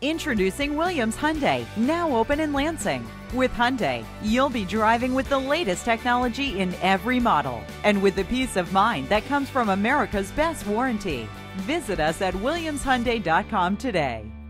Introducing Williams Hyundai, now open in Lansing. With Hyundai, you'll be driving with the latest technology in every model and with the peace of mind that comes from America's best warranty. Visit us at williamshyundai.com today.